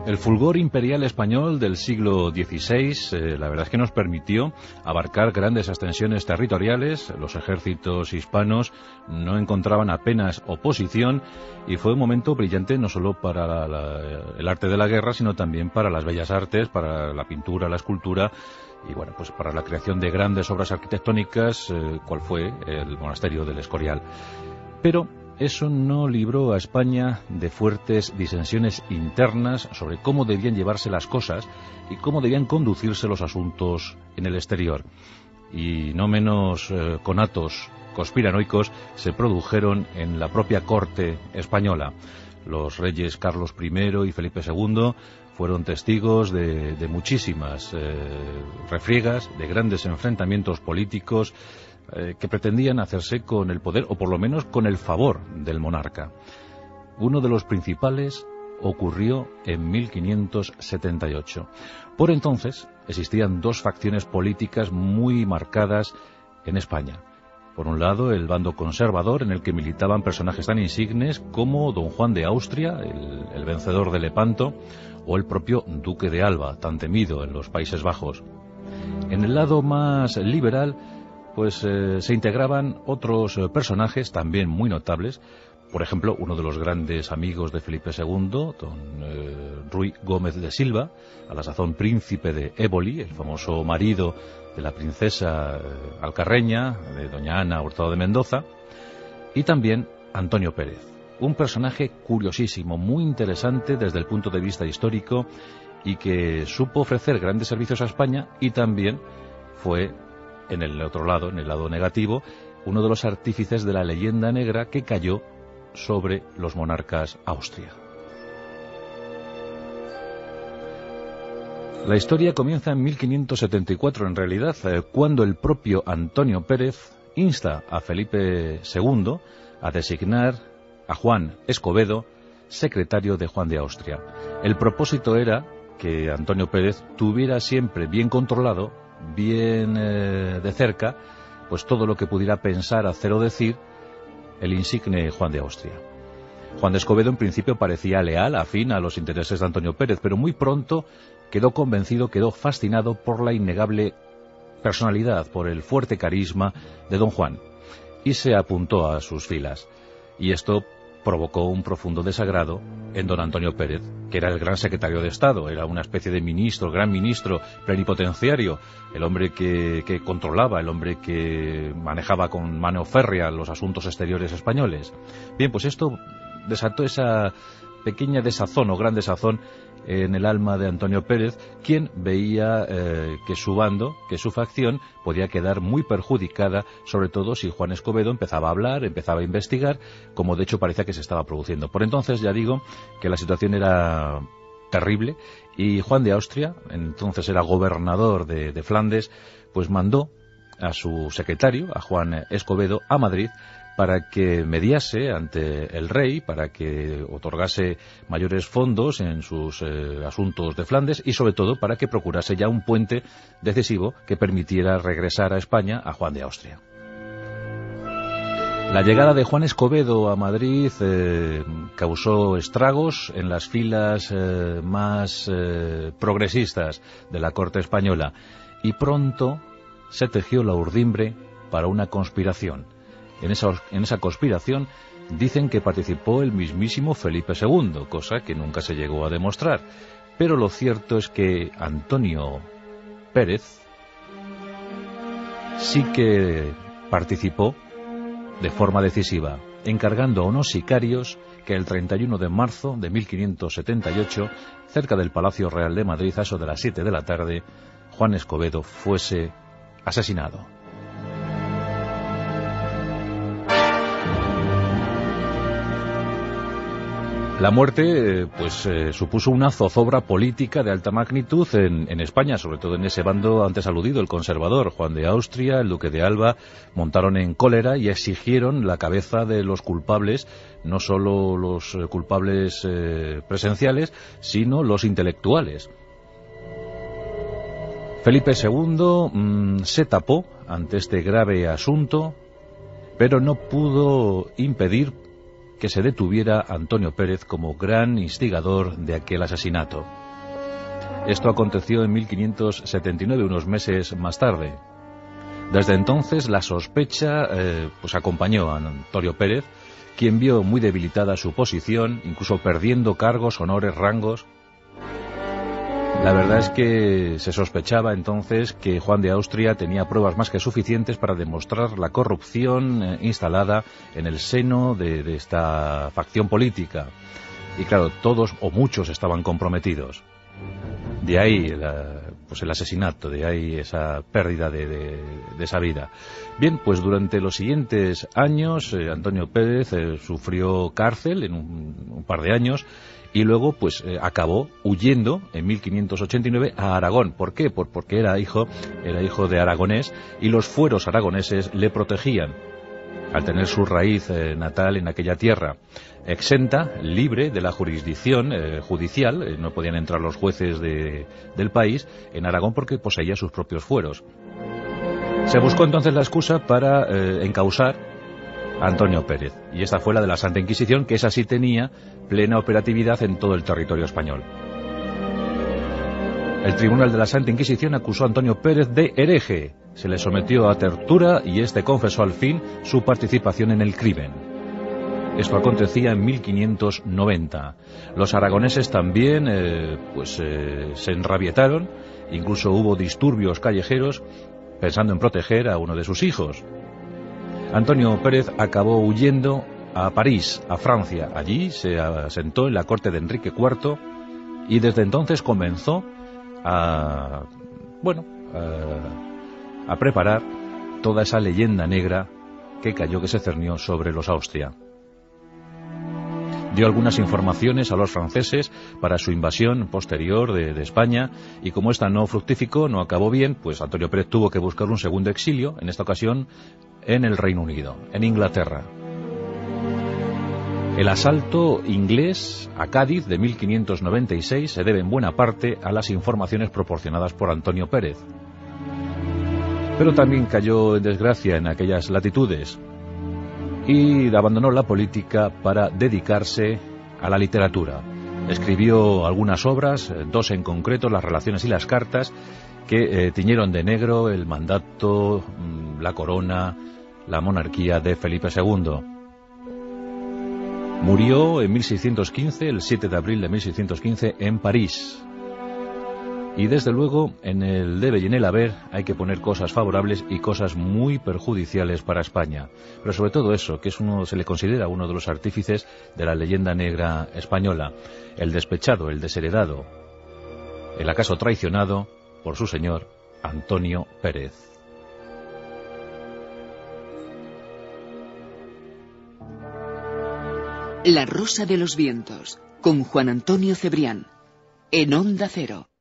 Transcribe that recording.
El fulgor imperial español del siglo XVI, la verdad es que nos permitió abarcar grandes extensiones territoriales. Los ejércitos hispanos no encontraban apenas oposición y fue un momento brillante no solo para el arte de la guerra, sino también para las bellas artes, para la pintura, la escultura y bueno, pues para la creación de grandes obras arquitectónicas, cual fue el monasterio del Escorial. Pero eso no libró a España de fuertes disensiones internas sobre cómo debían llevarse las cosas y cómo debían conducirse los asuntos en el exterior. Y no menos conatos conspiranoicos se produjeron en la propia corte española. Los reyes Carlos I y Felipe II fueron testigos de muchísimas refriegas, de grandes enfrentamientos políticos que pretendían hacerse con el poder, o por lo menos con el favor del monarca. Uno de los principales ocurrió en 1578. Por entonces existían dos facciones políticas muy marcadas en España. Por un lado, el bando conservador, en el que militaban personajes tan insignes como don Juan de Austria, el vencedor de Lepanto, o el propio duque de Alba, tan temido en los Países Bajos. En el lado más liberal, pues se integraban otros personajes también muy notables. Por ejemplo, uno de los grandes amigos de Felipe II, don Ruy Gómez de Silva, a la sazón príncipe de Éboli, el famoso marido de la princesa alcarreña, de doña Ana Hurtado de Mendoza, y también Antonio Pérez, un personaje curiosísimo, muy interesante desde el punto de vista histórico y que supo ofrecer grandes servicios a España y también fue, en el otro lado, en el lado negativo, uno de los artífices de la leyenda negra que cayó sobre los monarcas Austria. La historia comienza en 1574, en realidad, cuando el propio Antonio Pérez insta a Felipe II a designar a Juan Escobedo secretario de Juan de Austria. El propósito era que Antonio Pérez tuviera siempre bien controlado, bien de cerca, pues todo lo que pudiera pensar, hacer o decir el insigne Juan de Austria. Juan de Escobedo en principio parecía leal, afín a los intereses de Antonio Pérez, pero muy pronto quedó convencido, quedó fascinado por la innegable personalidad, por el fuerte carisma de don Juan, y se apuntó a sus filas. Y esto provocó un profundo desagrado en don Antonio Pérez, que era el gran secretario de Estado, era una especie de ministro, gran ministro, plenipotenciario, el hombre que controlaba, el hombre que manejaba con mano férrea los asuntos exteriores españoles. Bien, pues esto desató esa pequeña desazón o gran desazón en el alma de Antonio Pérez, quien veía que su bando, que su facción, podía quedar muy perjudicada, sobre todo si Juan Escobedo empezaba a hablar, empezaba a investigar, como de hecho parecía que se estaba produciendo. Por entonces ya digo que la situación era terrible y Juan de Austria, entonces era gobernador de Flandes, pues mandó a su secretario, a Juan Escobedo, a Madrid, para que mediase ante el rey, para que otorgase mayores fondos en sus asuntos de Flandes y sobre todo para que procurase ya un puente decisivo que permitiera regresar a España a Juan de Austria. La llegada de Juan Escobedo a Madrid causó estragos en las filas más progresistas de la corte española y pronto se tejió la urdimbre para una conspiración. En esa conspiración dicen que participó el mismísimo Felipe II, cosa que nunca se llegó a demostrar. Pero lo cierto es que Antonio Pérez sí que participó de forma decisiva, encargando a unos sicarios que el 31 de marzo de 1578, cerca del Palacio Real de Madrid, a eso de las 7 de la tarde, Juan Escobedo fuese asesinado. La muerte supuso una zozobra política de alta magnitud en España, sobre todo en ese bando antes aludido, el conservador. Juan de Austria, el duque de Alba, montaron en cólera y exigieron la cabeza de los culpables, no solo los culpables presenciales, sino los intelectuales. Felipe II se tapó ante este grave asunto, pero no pudo impedir que se detuviera a Antonio Pérez como gran instigador de aquel asesinato. Esto aconteció en 1579, unos meses más tarde. Desde entonces la sospecha pues acompañó a Antonio Pérez, quien vio muy debilitada su posición, incluso perdiendo cargos, honores, rangos. La verdad es que se sospechaba entonces que Juan de Austria tenía pruebas más que suficientes para demostrar la corrupción instalada en el seno de esta facción política. Y claro, todos o muchos estaban comprometidos. De ahí el asesinato, de ahí esa pérdida de esa vida. Bien, pues durante los siguientes años Antonio Pérez sufrió cárcel en un par de años y luego pues acabó huyendo en 1589 a Aragón. ¿Por qué? Porque era hijo de aragonés y los fueros aragoneses le protegían al tener su raíz natal en aquella tierra. Exenta, libre de la jurisdicción judicial, no podían entrar los jueces del país en Aragón porque poseía sus propios fueros. Se buscó entonces la excusa para encausar a Antonio Pérez, y esta fue la de la Santa Inquisición, que esa sí tenía plena operatividad en todo el territorio español. El Tribunal de la Santa Inquisición acusó a Antonio Pérez de hereje, se le sometió a tortura y este confesó al fin su participación en el crimen. Esto acontecía en 1590. Los aragoneses también se enrabietaron, incluso hubo disturbios callejeros pensando en proteger a uno de sus hijos. Antonio Pérez acabó huyendo a París, a Francia. Allí se asentó en la corte de Enrique IV y desde entonces comenzó a preparar toda esa leyenda negra que se cernió sobre los Austria. Dio algunas informaciones a los franceses para su invasión posterior de España, y como esta no fructificó, no acabó bien, pues Antonio Pérez tuvo que buscar un segundo exilio, en esta ocasión en el Reino Unido, en Inglaterra. El asalto inglés a Cádiz de 1596 se debe en buena parte a las informaciones proporcionadas por Antonio Pérez. Pero también cayó en desgracia en aquellas latitudes y abandonó la política para dedicarse a la literatura. Escribió algunas obras, dos en concreto, Las relaciones y las cartas, que tiñeron de negro el mandato, la corona, la monarquía de Felipe II. Murió en 1615, el 7 de abril de 1615, en París. Y desde luego, en el debe y en el haber hay que poner cosas favorables y cosas muy perjudiciales para España. Pero sobre todo eso, que se le considera uno de los artífices de la leyenda negra española. El despechado, el desheredado, el acaso traicionado por su señor, Antonio Pérez. La Rosa de los Vientos, con Juan Antonio Cebrián, en Onda Cero.